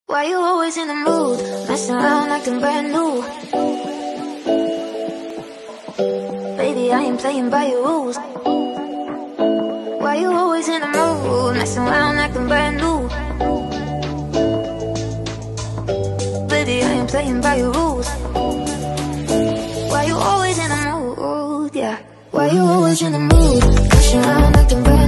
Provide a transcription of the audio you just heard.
Why you always in the mood? Messing around acting brand new. Baby, I ain't playing by your rules. Why you always in the mood? Messing around acting brand new. Baby, I ain't playing by your rules. Why you always in the mood? Yeah. Why you always in the mood? Messing around acting brand new.